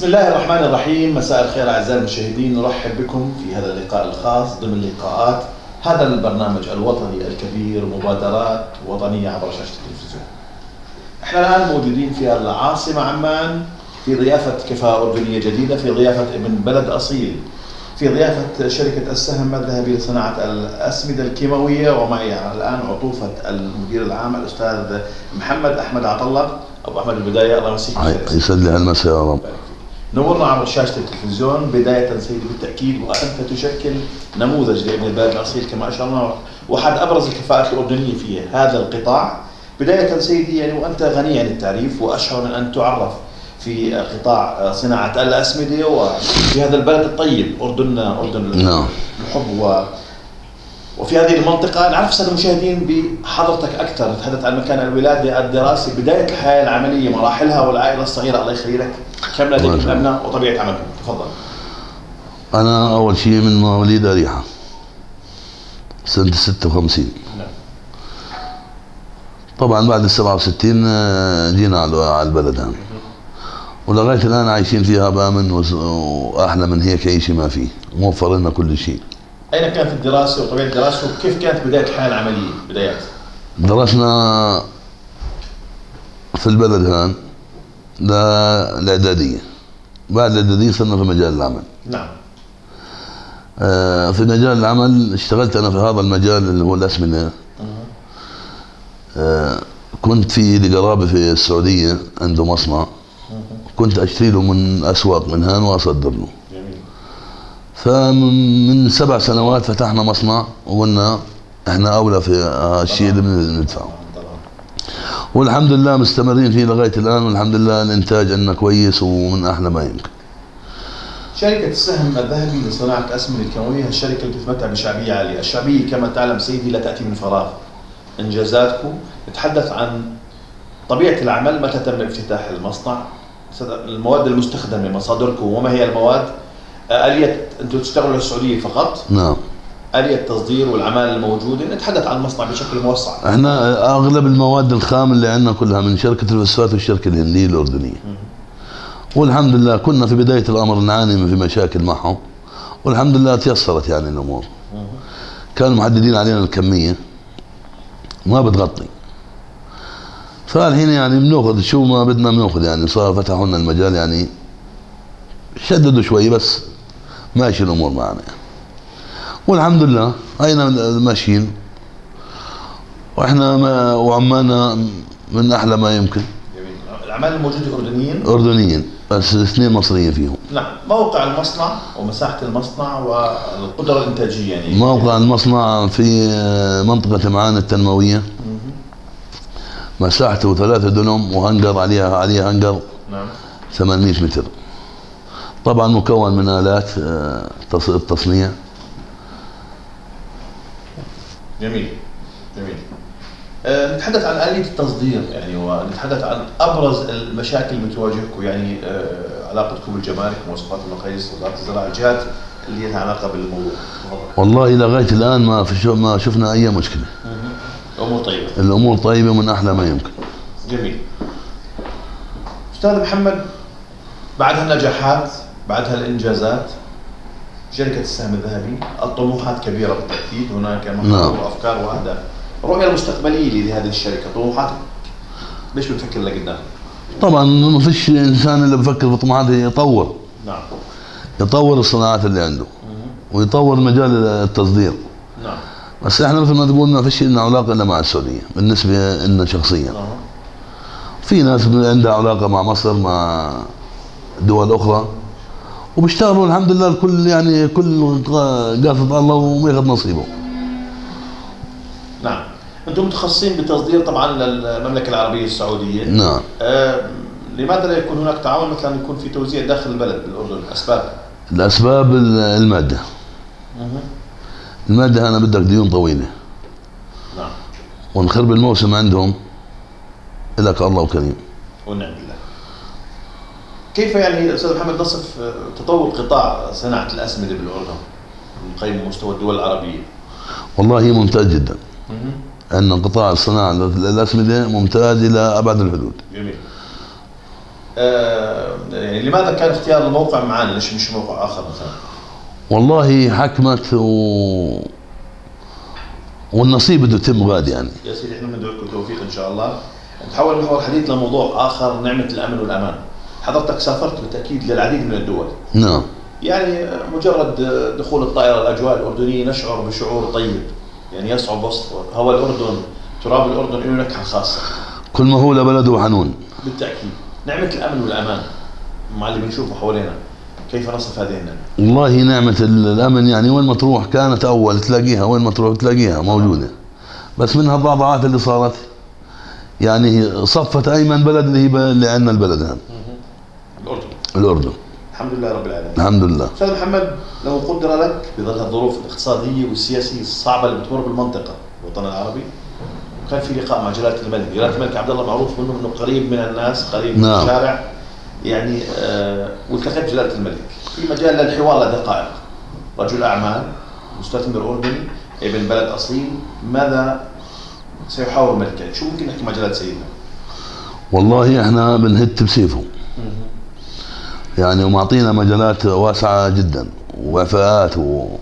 بسم الله الرحمن الرحيم. مساء الخير أعزائي المشاهدين، نرحب بكم في هذا اللقاء الخاص ضمن لقاءات هذا البرنامج الوطني الكبير، مبادرات وطنية عبر شاشة التلفزيون. احنا الآن موجودين في العاصمة عمان في ضيافة كفاءة أردنية جديدة، في ضيافة ابن بلد أصيل، في ضيافة شركة السهم الذهبي لصناعة الأسمدة الكيماوية، ومعي الآن عطوفة المدير العام الأستاذ محمد أحمد عطلة. أبو أحمد البداية الله يمسيك بالخير. يسعد لي هالمساء يا رب. نورنا عبر شاشة التلفزيون. بداية سيدي بالتأكيد وأنت تشكل نموذج لابن البلد الأصيل كما أشرنا، وأحد أبرز الكفاءات الأردنية في هذا القطاع. بداية سيدي يعني وأنت غني عن التعريف وأشهر من أن تعرف في قطاع صناعة الأسمدة وفي هذا البلد الطيب أردن الحب وفي هذه المنطقة. نعرف السادة المشاهدين بحضرتك أكثر، نتحدث عن مكان الولادة، الدراسة، بداية الحياة العملية، مراحلها، والعائلة الصغيرة الله يخلي لك. كم لديك من أبناء وطبيعة عملكم؟ تفضل. أنا أول شيء من مواليد أريحة سنة 56. نعم. طبعا بعد ال67 جينا على البلد هنا، ولغاية الآن عايشين فيها بأمن وأحلى من هيك أي شيء ما فيه، موفر لنا كل شيء. أين كانت الدراسة وطبيعة الدراسة وكيف كانت بداية الحياة العملية؟ بدايات درسنا في البلد هان للإعدادية، بعد الإعدادية صرنا في مجال العمل. نعم. في مجال العمل اشتغلت أنا في هذا المجال اللي هو الأسمنة. كنت في لقرابة في السعودية عنده مصنع، كنت أشتري له من أسواق من هان وأصدر له. جميل. فمن 7 سنوات فتحنا مصنع وقلنا احنا أولى في الشيء اللي بندفعه، والحمد لله مستمرين فيه لغاية الآن، والحمد لله الإنتاج عندنا كويس ومن أحلى ما يمكن. شركة السهم الذهبي لصناعة الأسمدة الكيماوية، الشركة اللي تتمتع بشعبية عالية. الشعبية كما تعلم سيدي لا تأتي من فراغ. إنجازاتكم نتحدث عن طبيعة العمل، متى تم افتتاح المصنع، المواد المستخدمة، مصادركم، وما هي المواد، آلية أنتم تشتغلوا للسعودية فقط؟ نعم. آلية التصدير والعمالة الموجودة. نتحدث عن المصنع بشكل موسع. احنا أغلب المواد الخام اللي عندنا كلها من شركة الفوسفات والشركة الهندية الأردنية. والحمد لله كنا في بداية الأمر نعاني في مشاكل معهم، والحمد لله تيسرت يعني الأمور. كانوا محددين علينا الكمية ما بتغطي، فالحين يعني بناخذ شو ما بدنا بناخذ، يعني صار فتحوا لنا المجال، يعني شددوا شوي بس ماشي الأمور معنا يعني. والحمد لله هينا ماشيين، واحنا وعمالنا من احلى ما يمكن. جميل. العمال الموجودة أردنيين؟ أردنيين بس 2 مصريين فيهم. نعم. موقع المصنع ومساحة المصنع والقدرة الإنتاجية يعني. موقع المصنع في منطقة معان التنموية، مساحته 3 دنم وهنجر عليها هنجر. نعم. 800 متر. طبعا مكون من آلات التصنيع. جميل. جميل. نتحدث عن آلية التصدير يعني، ونتحدث عن أبرز المشاكل اللي بتواجهكم، يعني علاقتكم بالجمارك، مواصفات المقاييس، وزارة الزراعة، الجهات اللي لها علاقة بالموضوع. والله لغاية الآن ما شفنا أي مشكلة. الأمور طيبة. الأمور طيبة من أحلى ما يمكن. جميل. أستاذ محمد، بعد هالنجاحات، بعد هالإنجازات، شركة السهم الذهبي الطموحات كبيرة بالتأكيد، هناك مخاطر وأفكار وأهداف. الرؤية المستقبلية لهذه الشركة، طموحاتك ليش بتفكر لقدام؟ طبعا ما فيش إنسان اللي بفكر في طموحاته يطور. نعم. يطور الصناعات اللي عنده ويطور مجال التصدير. نعم. بس احنا مثل ما تقول ما فيش لنا علاقة إلا مع السعودية بالنسبة لنا شخصيا. في ناس عندها علاقة مع مصر، مع دول أخرى، وبيشتغلوا الحمد لله الكل، يعني كل قاصد الله وياخذ نصيبه. نعم. انتم متخصصين بالتصدير طبعا للمملكه العربيه السعوديه. نعم. لماذا لا يكون هناك تعاون مثلا يكون في توزيع داخل البلد بالاردن؟ الاسباب الماده. الماده انا بدك ديون طويله. نعم. ونخرب الموسم عندهم لك الله وكريم. ونعم بالله. كيف يعني استاذ محمد نصف تطور قطاع صناعه الاسمده بالاردن نقيم مستوى الدول العربيه؟ والله ممتاز جدا. أن قطاع الصناعة الأسمدة ممتاز إلى أبعد الحدود. جميل. يعني لماذا كان اختيار الموقع معنا؟ ليش مش موقع اخر مثلا؟ والله حكمت والنصيب بده يتم غادي يعني. يا سيدي احنا بندعو لكم التوفيق ان شاء الله. نتحول محور الحديث لموضوع اخر، نعمه الامن والامان. حضرتك سافرت بالتاكيد للعديد من الدول. نعم. يعني مجرد دخول الطائره الاجواء الاردنيه نشعر بشعور طيب، يعني يصعب وصفه. هواء الاردن، تراب الاردن له نكهه خاصه. كل ما هو لبلده حنون. بالتاكيد. نعمه الامن والامان مع اللي بنشوفه حوالينا، كيف نصف هذه النعمه؟ والله نعمة الأمن يعني وين ما تروح كانت أول تلاقيها، وين ما تروح تلاقيها موجودة. بس منها الضعضعات اللي صارت، يعني صفت أيمن بلد اللي هي اللي عندنا البلد هذا. الأردن. الحمد لله رب العالمين. الحمد لله. أستاذ محمد، لو قدر لك بظل الظروف الاقتصادية والسياسية الصعبة اللي بتمر بالمنطقة الوطن العربي، وكان في لقاء مع جلالة الملك، جلالة الملك عبد الله معروف انه قريب من الناس، قريب من الشارع، يعني والتقيت جلالة الملك في مجال للحوار لدقائق. رجل أعمال، مستثمر أردني، ابن بلد أصيل، ماذا سيحاور الملك؟ شو ممكن نحكي مع جلالة سيدنا؟ والله احنا بنهت بسيفه. يعني ومعطينا مجالات واسعة جدا ووفاءات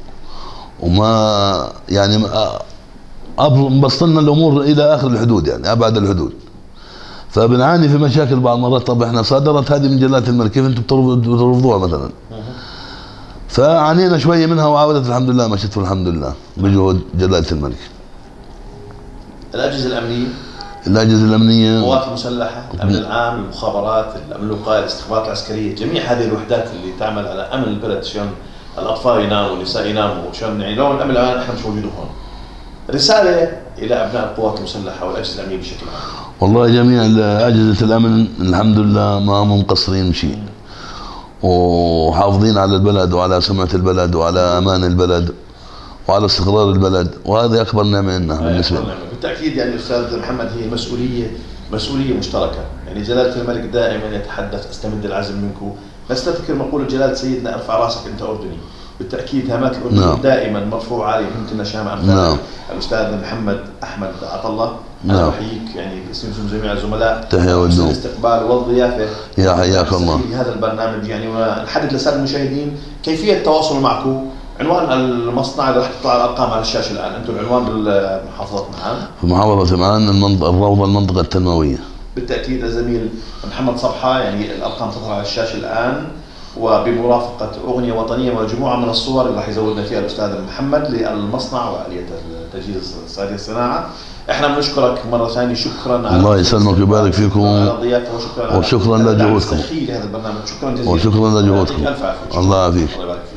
وما يعني بسطلنا الامور الى اخر الحدود، يعني ابعد الحدود. فبنعاني في مشاكل بعض المرات. طب احنا صادرت هذه من جلالة الملك، كيف انتم بترفضوها مثلا؟ فعانينا شويه منها وعاودت الحمد لله مشت الحمد لله بجهود جلالة الملك. الاجهزه الامنيه، الاجهزه الامنيه، القوات المسلحه، الامن العام، المخابرات، الامن الوقائي، الاستخبارات العسكريه، جميع هذه الوحدات اللي تعمل على امن البلد، شلون الاطفال يناموا والنساء يناموا، وشلون يعني لو الامن العام احنا مش موجودين هون. رساله الى ابناء القوات المسلحه والاجهزه الامنيه بشكل عام. والله جميع اجهزه الامن الحمد لله ما هم مقصرين بشيء، وحافظين على البلد وعلى سمعه البلد وعلى امان البلد وعلى استقرار البلد، وهذه اكبر نعمه لنا بالنسبه لنا. بالتاكيد يعني استاذ محمد هي مسؤوليه مشتركه، يعني جلاله الملك دائما يتحدث استمد العزم منكم، نستذكر مقوله جلاله سيدنا ارفع راسك انت اردني. بالتاكيد هامات الاردن دائما مرفوعه عليهم، يمكن شامع امثال الاستاذ محمد احمد عطله. انا بحييك يعني باسم جميع الزملاء، تحيه والدوم الاستقبال والضيافه. يا حياك الله في هذا البرنامج يعني، ونحدد للساده المشاهدين كيفيه التواصل معكم. عنوان المصنع اللي راح تطلع الارقام على الشاشه الان، انتم العنوان بالمحافظه معان؟ في محافظه معان الروضه المنطقه التنمويه. بالتاكيد الزميل محمد صبحه، يعني الارقام تظهر على الشاشه الان، وبمرافقه اغنيه وطنيه ومجموعه من الصور اللي راح يزودنا فيها الاستاذ محمد للمصنع واليه تجهيز هذه الصناعه. احنا بنشكرك مره ثانيه، شكرا على الله يسلمك ويبارك فيكم على الضيافه، وشكرا لجهودكم لهذا البرنامج. شكرا جزيلا وشكرا لجهودكم. الف عافيه. الله يعافيك. الله يبارك.